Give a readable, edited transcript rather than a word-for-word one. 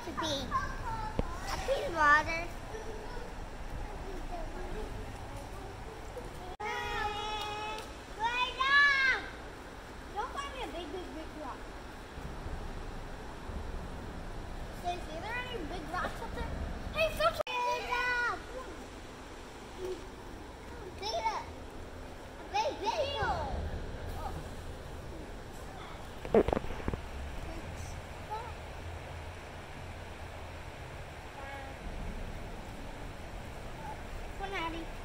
to pee. I peed water. Don't find me a big rock. Stacey, are there any big rocks up there? Hey, Phil! Look at that. Big one. Natty.